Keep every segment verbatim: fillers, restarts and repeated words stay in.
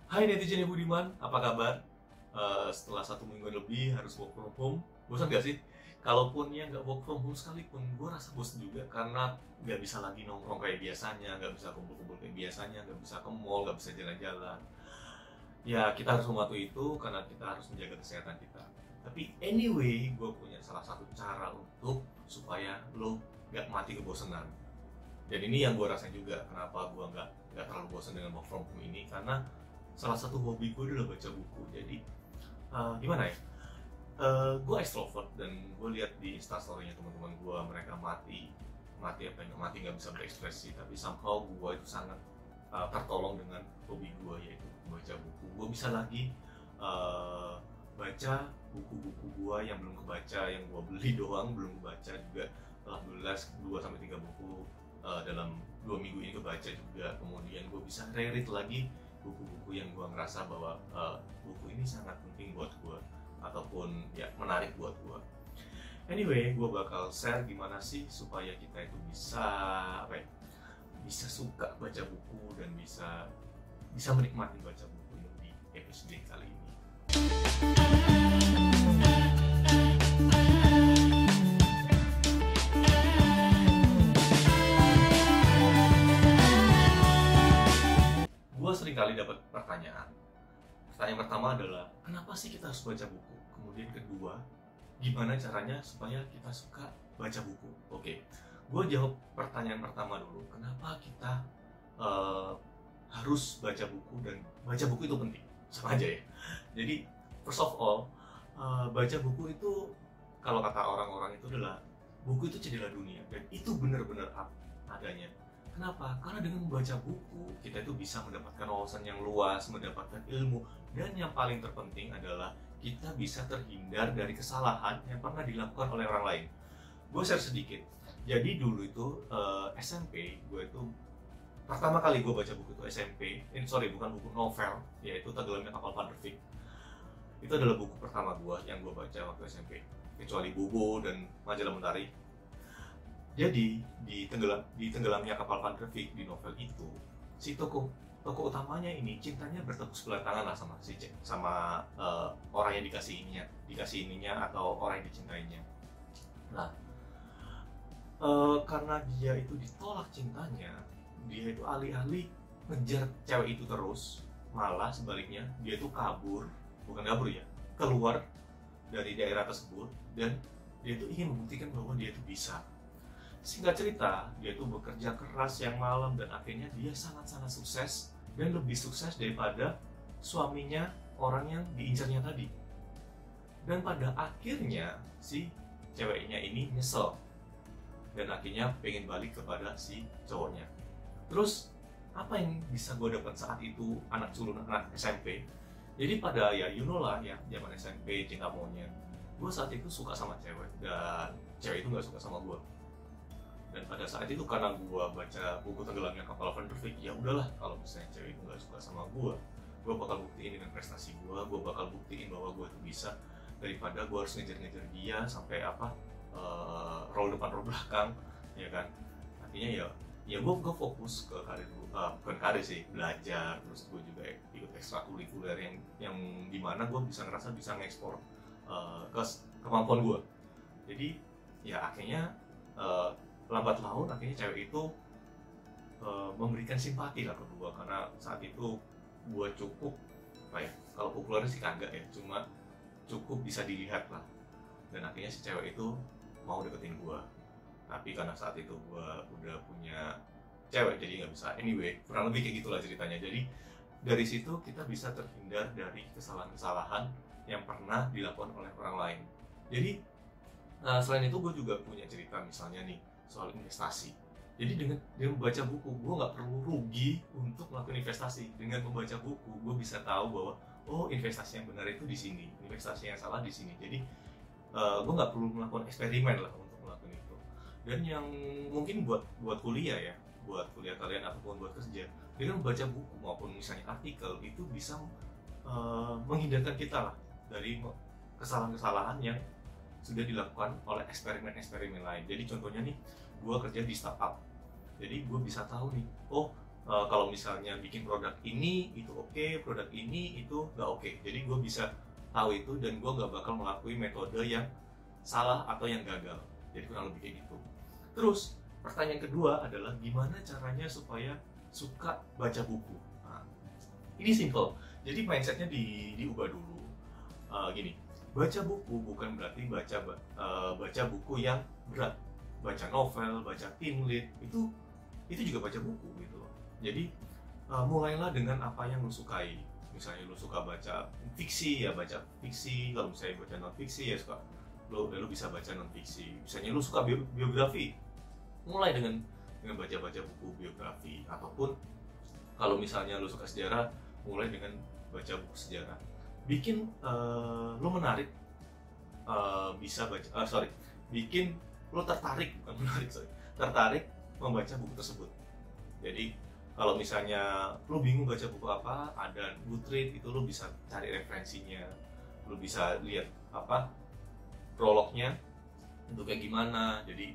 Hai netizen yang budiman, apa kabar? Eh, setelah satu minggu lebih harus work from home, bosan gak sih? Kalaupun ya nggak work from home sekalipun, gue rasa bosan juga karena nggak bisa lagi nongkrong kayak biasanya, nggak bisa kumpul-kumpul kayak biasanya, nggak bisa ke mall, nggak bisa jalan-jalan. Ya kita harus mematuhi itu karena kita harus menjaga kesehatan kita. Tapi anyway, gue punya salah satu cara untuk supaya lo nggak mati kebosanan. Dan ini yang gue rasain juga kenapa gue nggak nggak terlalu bosan dengan work from home ini, karena salah satu hobi gue adalah baca buku. Jadi uh, gimana ya, uh, gue extrovert dan gue lihat di instastorynya teman-teman gue, mereka mati mati apa yang mati nggak bisa berekspresi, tapi somehow gue itu sangat uh, tertolong dengan hobi gue, yaitu membaca buku. Gue bisa lagi uh, baca buku-buku gue yang belum kebaca, yang gue beli doang belum kebaca juga. Alhamdulillah dua sampai tiga buku uh, dalam dua minggu ini kebaca juga. Kemudian gue bisa reread lagi buku-buku yang gue ngerasa bahwa uh, buku ini sangat penting buat gue ataupun ya menarik buat gue. Anyway, gue bakal share gimana sih supaya kita itu bisa apa ya, bisa suka baca buku dan bisa bisa menikmati baca buku di episode kali ini. Gue sering kali dapat pertanyaan. Pertanyaan pertama adalah, kenapa sih kita harus baca buku? Kemudian kedua, gimana caranya supaya kita suka baca buku? Oke, gue jawab pertanyaan pertama dulu. Kenapa kita uh, harus baca buku, dan baca buku itu penting? Sama aja ya. Jadi, first of all, uh, baca buku itu, kalau kata orang-orang itu adalah, buku itu jendela dunia. Dan itu benar-benar adanya. Kenapa? Karena dengan membaca buku, kita itu bisa mendapatkan wawasan yang luas, mendapatkan ilmu, dan yang paling terpenting adalah kita bisa terhindar dari kesalahan yang pernah dilakukan oleh orang lain. Gue share sedikit. Jadi dulu itu uh, S M P, gue itu pertama kali gue baca buku itu S M P. Ini sorry, bukan buku novel, yaitu Tenggelamnya Kapal Van der Wijk. Itu adalah buku pertama gue yang gue baca waktu S M P, kecuali Bobo dan Majalah Mentari. Jadi di tenggelam di tenggelamnya kapal Van der Wijk, di novel itu, si tokoh tokoh utamanya ini cintanya bertepuk sebelah tangan lah sama si sama uh, orang yang dikasih ininya, dikasih ininya atau orang yang dicintainya. Nah, uh, karena dia itu ditolak cintanya, dia itu alih-alih ngejar cewek itu terus, malah sebaliknya dia itu kabur, bukan kabur ya, keluar dari daerah tersebut, dan dia itu ingin membuktikan bahwa dia itu bisa. Singkat cerita, dia tuh bekerja keras siang malam dan akhirnya dia sangat-sangat sukses, dan lebih sukses daripada suaminya, orang yang diincarnya tadi. Dan pada akhirnya si ceweknya ini nyesel dan akhirnya pengen balik kepada si cowoknya. Terus apa yang bisa gue dapat saat itu, anak culun, anak S M P? Jadi pada ya you know lah ya, zaman S M P cinta monyet. Gue saat itu suka sama cewek dan cewek itu nggak suka sama gue. Dan pada saat itu karena gue baca buku Tenggelamnya Kapal Van der Wijk, ya udahlah, kalau misalnya cewek itu nggak suka sama gue, gue bakal buktiin dengan prestasi gue, gue bakal buktiin bahwa gue itu bisa, daripada gue harus ngejar-ngejar dia sampai apa, uh, roll depan roll belakang, ya kan. Artinya ya, ya gue gue fokus ke karir, uh, bukan karir sih, belajar. Terus gue juga ikut ekstrakurikuler yang yang dimana gue bisa ngerasa bisa ngekspor uh, ke kemampuan gue. Jadi ya akhirnya uh, lambat laun akhirnya cewek itu uh, memberikan simpati lah ke gue, karena saat itu gue cukup apa ya, kalau populer sih kagak ya, cuma cukup bisa dilihat lah. Dan akhirnya si cewek itu mau deketin gue, tapi karena saat itu gue udah punya cewek jadi nggak bisa. Anyway, kurang lebih kayak gitulah ceritanya. Jadi dari situ kita bisa terhindar dari kesalahan-kesalahan yang pernah dilakukan oleh orang lain. Jadi uh, selain itu gue juga punya cerita misalnya nih soal investasi. Jadi dengan, dengan membaca buku, gue nggak perlu rugi untuk melakukan investasi. Dengan membaca buku, gue bisa tahu bahwa oh, investasi yang benar itu di sini, investasi yang salah di sini. Jadi uh, gue nggak perlu melakukan eksperimen lah untuk melakukan itu. Dan yang mungkin buat buat kuliah ya, buat kuliah kalian ataupun buat kerja, dengan membaca buku maupun misalnya artikel itu bisa uh, menghindarkan kita lah dari kesalahan-kesalahan yang sudah dilakukan oleh eksperimen-eksperimen lain. Jadi contohnya nih, gue kerja di startup, jadi gue bisa tahu nih, oh uh, kalau misalnya bikin produk ini itu oke, okay, produk ini itu nggak oke. Okay. Jadi gue bisa tahu itu dan gue nggak bakal melakukan metode yang salah atau yang gagal. Jadi kurang lebih kayak gitu. Terus pertanyaan kedua adalah gimana caranya supaya suka baca buku. Nah, ini simple. Jadi mindsetnya di, diubah dulu. Uh, gini, baca buku bukan berarti baca uh, baca buku yang berat. Baca novel, baca teen lit, itu itu juga baca buku gitu loh. Jadi uh, mulailah dengan apa yang lu sukai. Misalnya lu suka baca fiksi ya baca fiksi, kalau misalnya baca non fiksi ya suka lu, lu bisa baca non fiksi. Misalnya lu suka bi biografi, mulai dengan dengan baca-baca buku biografi, ataupun kalau misalnya lu suka sejarah, mulai dengan baca buku sejarah. Bikin uh, lu menarik, uh, bisa baca, uh, sorry, bikin lu tertarik, bukan menarik, sorry, tertarik membaca buku tersebut. Jadi kalau misalnya lu bingung baca buku apa, ada Goodreads, itu lu bisa cari referensinya, lu bisa lihat apa prolognya itu kayak gimana. Jadi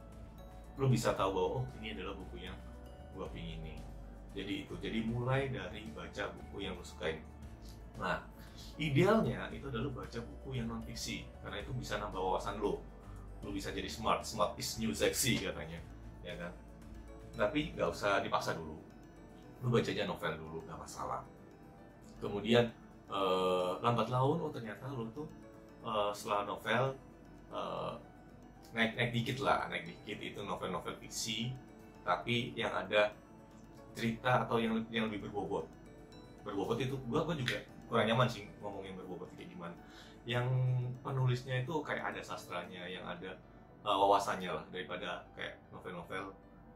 lu bisa tahu bahwa oh ini adalah buku yang gua pingin nih. Jadi itu, jadi mulai dari baca buku yang lu sukain. Nah, idealnya itu adalah baca buku yang non fiksi, karena itu bisa nambah wawasan lu. Lu bisa jadi smart, smart is new sexy katanya, ya kan? Tapi nggak usah dipaksa dulu. Lu baca aja novel dulu, nggak masalah. Kemudian eh, lambat laun, oh ternyata lu tuh eh, setelah novel eh, naik naik dikit lah, naik dikit itu novel-novel fiksi, tapi yang ada cerita atau yang yang lebih berbobot. Berbobot itu gua gua juga kurang nyaman sih ngomongin berbobot kayak gimana. Yang penulisnya itu kayak ada sastranya, yang ada uh, wawasannya lah, daripada kayak novel-novel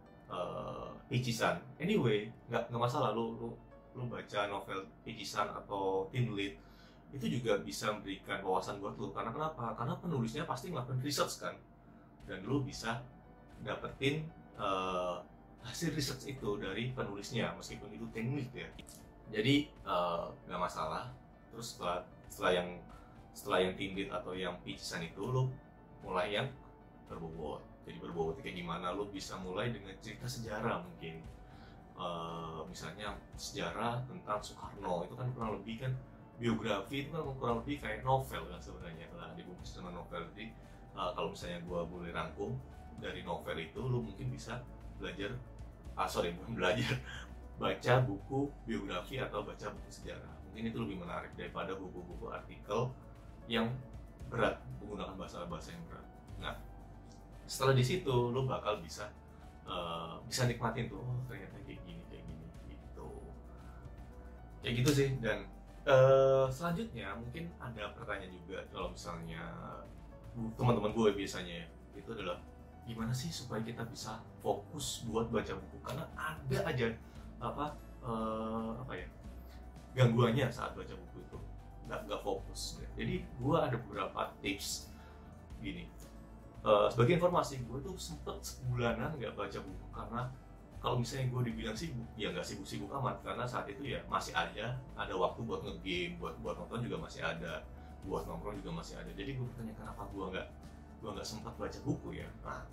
uh, picisan. Anyway, nggak nggak masalah lu, lu lu baca novel picisan atau teen lit, itu juga bisa memberikan wawasan buat lu. Karena kenapa? Karena penulisnya pasti ngelakuin research kan, dan lu bisa dapetin uh, hasil research itu dari penulisnya, meskipun itu teen lit ya. Jadi nggak uh, masalah. Terus setelah setelah yang setelah yang teen lit atau yang picisan itu, lu mulai yang berbobot. Jadi berbobot kayak gimana? Lu bisa mulai dengan cerita sejarah mungkin, uh, misalnya sejarah tentang Soekarno, itu kan kurang lebih kan biografi, itu kan kurang lebih kayak novel kan sebenarnya, lah dibungkus sama novel. Jadi uh, kalau misalnya gua boleh rangkum dari novel itu, lu mungkin bisa belajar, ah sorry bukan belajar, baca buku biografi atau baca buku sejarah. Mungkin itu lebih menarik daripada buku-buku artikel yang berat, menggunakan bahasa-bahasa yang berat. Nah, setelah di situ lo bakal bisa uh, bisa nikmatin tuh, oh ternyata kayak gini, kayak gini, gitu. Kayak gitu sih. Dan uh, selanjutnya mungkin ada pertanyaan juga, kalau misalnya teman-teman gue biasanya itu adalah gimana sih supaya kita bisa fokus buat baca buku, karena ada aja apa uh, apa ya gangguannya saat baca buku itu, nggak nggak fokus. Jadi gue ada beberapa tips gini. Uh, sebagai informasi, gue tuh sempet sebulanan nggak baca buku, karena kalau misalnya gue dibilang sibuk, ya nggak sibuk-sibuk amat, karena saat itu ya masih aja ada waktu buat nge-game, buat buat nonton juga masih ada, buat nongkrong juga masih ada. Jadi gue bertanya kenapa gue nggak gue nggak sempat baca buku ya. Nah,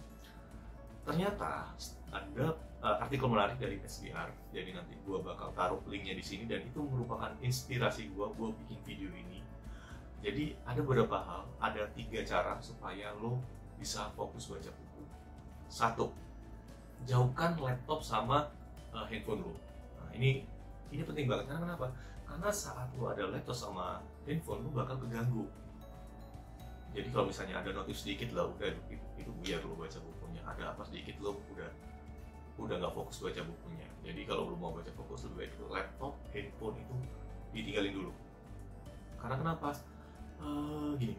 ternyata ada uh, artikel menarik dari S B R, jadi nanti gue bakal taruh linknya di sini, dan itu merupakan inspirasi gue gue bikin video ini. Jadi ada beberapa hal, ada tiga cara supaya lo bisa fokus baca buku. Satu, jauhkan laptop sama uh, handphone lo. Nah, ini ini penting banget. Karena kenapa? Karena saat lo ada laptop sama handphone, lo bakal keganggu. Jadi kalau misalnya ada notif sedikit lah, udah itu, itu biar lo baca bukunya. Ada apa sedikit lo udah udah nggak fokus baca bukunya. Jadi kalau lo mau baca fokus, lebih baik itu laptop, handphone itu ditinggalin dulu. Karena kenapa? Uh, gini,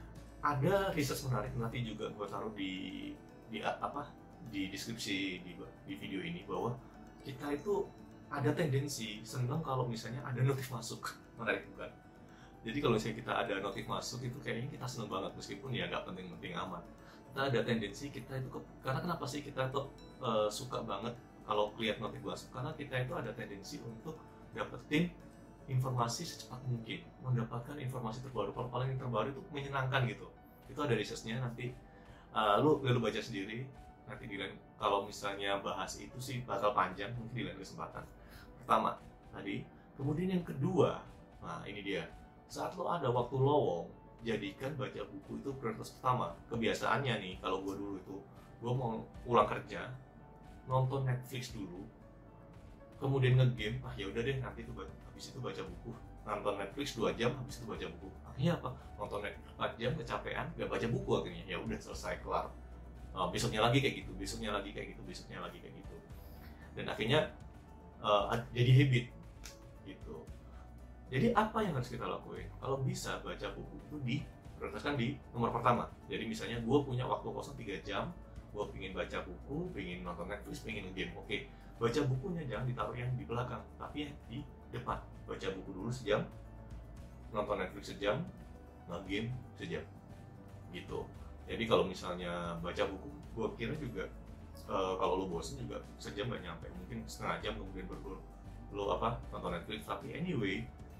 ada riset menarik, nanti juga gue taruh di di apa di deskripsi di, di video ini, bahwa kita itu ada tendensi senang kalau misalnya ada notif masuk. Menarik bukan? Jadi kalau misalnya kita ada notif masuk, itu kayaknya kita seneng banget, meskipun ya nggak penting-penting amat. Kita ada tendensi kita itu ke, karena kenapa sih kita tuh uh, suka banget kalau lihat notif masuk? Karena kita itu ada tendensi untuk dapetin informasi secepat mungkin, mendapatkan informasi terbaru. Kalau paling terbaru itu menyenangkan gitu. Itu ada risetnya, nanti uh, lu lu baca sendiri. nanti di lain, kalau misalnya bahas itu sih bakal panjang, mungkin di lain kesempatan. Pertama tadi, kemudian yang kedua, nah ini dia, saat lo ada waktu lowong, jadikan baca buku itu prioritas pertama. Kebiasaannya nih, kalau gue dulu itu, gue mau pulang kerja, nonton Netflix dulu, kemudian ngegame, ah ya udah deh nanti tuh habis itu baca buku. Nonton Netflix dua jam, habis itu baca buku. Akhirnya apa? Nonton Netflix empat jam, kecapean, gak baca buku akhirnya. Ya udah selesai, kelar. Uh, besoknya lagi kayak gitu, besoknya lagi kayak gitu, besoknya lagi kayak gitu. Dan akhirnya uh, jadi habit gitu. Jadi apa yang harus kita lakuin? Kalau bisa baca buku itu diprioritaskan di nomor pertama. Jadi misalnya gue punya waktu kosong tiga jam, gue pengen baca buku, pengen nonton Netflix, pengen game. Oke, baca bukunya jangan ditaruh yang di belakang, tapi yang di depan. Baca buku dulu sejam, nonton Netflix sejam, nge-game sejam, gitu. Jadi kalau misalnya baca buku, gue kira juga uh, kalau lo bosen juga sejam gak nyampe, mungkin setengah jam kemudian baru lo apa nonton Netflix. Tapi anyway,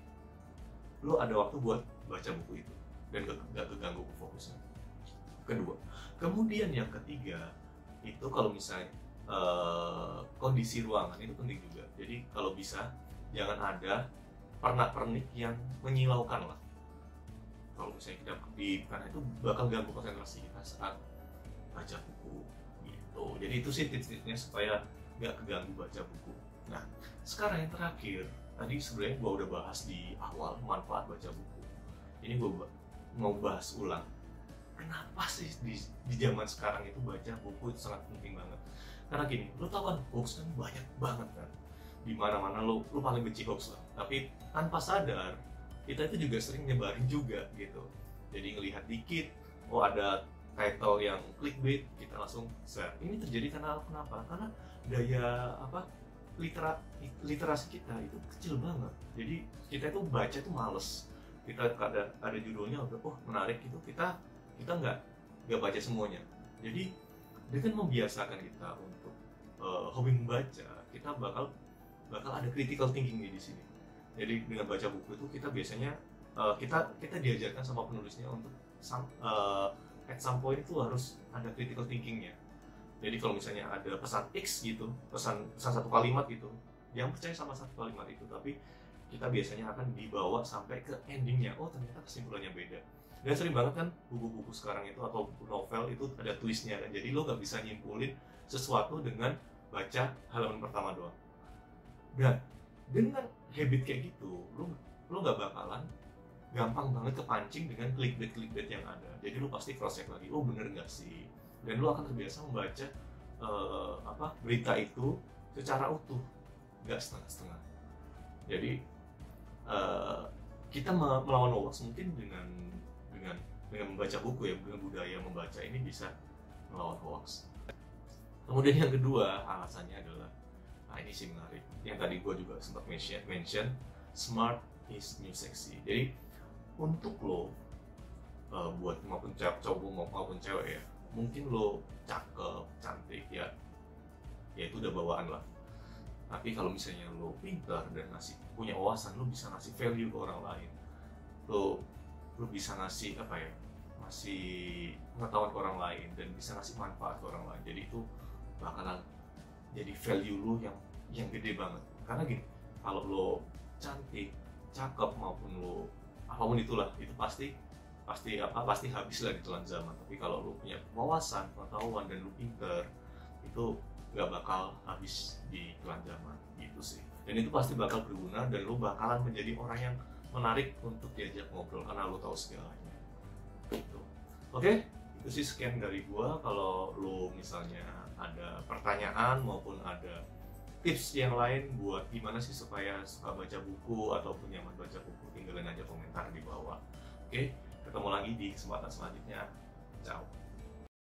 lo ada waktu buat baca buku itu dan gak, gak keganggu fokusnya. Kedua, kemudian yang ketiga itu kalau misalnya uh, kondisi ruangan itu penting juga. Jadi kalau bisa jangan ada pernak-pernik yang menyilaukan lah. Kalau misalnya kita di, karena itu bakal ganggu konsentrasi kita saat baca buku gitu. Jadi itu sih tips-tipsnya supaya nggak keganggu baca buku. Nah, sekarang yang terakhir, tadi sebenarnya gue udah bahas di awal manfaat baca buku. Ini gue mau bahas ulang. Kenapa sih di, di zaman sekarang itu baca buku itu sangat penting banget? Karena gini, lo tau kan hoax kan banyak banget kan. Di mana-mana lo, lo paling benci hoax lah. Tapi tanpa sadar, kita itu juga sering nyebarin juga gitu. Jadi ngelihat dikit, oh ada title yang clickbait, kita langsung share. Ini terjadi karena kenapa? Karena daya apa litera, literasi kita itu kecil banget. Jadi kita itu baca itu males. Kita ada ada judulnya udah oh menarik itu kita kita nggak nggak baca semuanya. Jadi dengan membiasakan kita untuk uh, hobi membaca, kita bakal bakal ada critical thinking di sini. Jadi dengan baca buku itu kita biasanya uh, kita kita diajarkan sama penulisnya untuk some, uh, at some point itu harus ada critical thinkingnya. Jadi kalau misalnya ada pesan X gitu, pesan pesan satu kalimat gitu, jangan percaya sama satu kalimat itu, tapi kita biasanya akan dibawa sampai ke endingnya. Oh ternyata kesimpulannya beda. Dan sering banget kan buku-buku sekarang itu atau buku novel itu ada twistnya kan. Jadi lo nggak bisa nyimpulin sesuatu dengan baca halaman pertama doang. Dan dengan habit kayak gitu, lo lo nggak bakalan gampang banget kepancing dengan clickbait-clickbait yang ada. Jadi lo pasti cross check lagi, oh bener nggak sih? Dan lo akan terbiasa membaca uh, apa berita itu secara utuh, nggak setengah-setengah. Jadi uh, kita melawan hoax mungkin dengan dengan dengan membaca buku ya, dengan budaya membaca ini bisa melawan hoax. Kemudian yang kedua alasannya adalah, nah ini sih menarik, yang tadi gue juga sempat mention, mention smart is new sexy. Jadi untuk lo uh, buat maupun cowok maupun cewek ya, mungkin lo cakep, cantik ya, ya itu udah bawaan lah. Tapi kalau misalnya lo pintar dan ngasih punya wawasan, lo bisa ngasih value ke orang lain. Lo lo bisa ngasih apa ya, ngasih pengetahuan ke orang lain dan bisa ngasih manfaat ke orang lain. Jadi itu bakalan jadi value lo yang yang gede banget. Karena gini, kalau lo cantik, cakep maupun lo apapun itulah, itu pasti pasti apa pasti habis lah di telan zaman. Tapi kalau lo punya wawasan, pengetahuan dan lo pinter, itu nggak bakal habis di telan zaman gitu sih. Dan itu pasti bakal berguna dan lo bakalan menjadi orang yang menarik untuk diajak ngobrol karena lo tahu segalanya. Gitu. Oke, itu sih sekian dari gua. Kalau lo misalnya ada pertanyaan maupun ada tips yang lain buat gimana sih supaya suka baca buku ataupun nyaman baca buku, tinggalin aja komentar di bawah. Oke, ketemu lagi di kesempatan selanjutnya. Ciao.